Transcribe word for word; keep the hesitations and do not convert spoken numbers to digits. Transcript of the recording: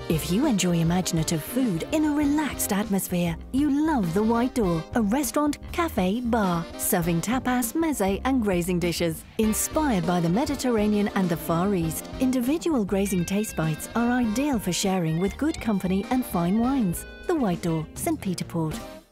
If you enjoy imaginative food in a relaxed atmosphere, you love the White Door, a restaurant, cafe, bar, serving tapas, mezze and grazing dishes. Inspired by the Mediterranean and the Far East, individual grazing taste bites are ideal for sharing with good company and fine wines. The White Door, Saint Peter Port.